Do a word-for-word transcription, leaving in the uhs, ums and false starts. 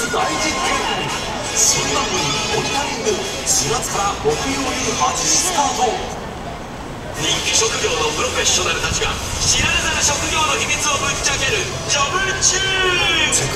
大実験。新番組モニタリングしがつから木曜夜はちじスタート。人気職業のプロフェッショナルたちが知られざる職業の秘密をぶっちゃけるジョブチューン。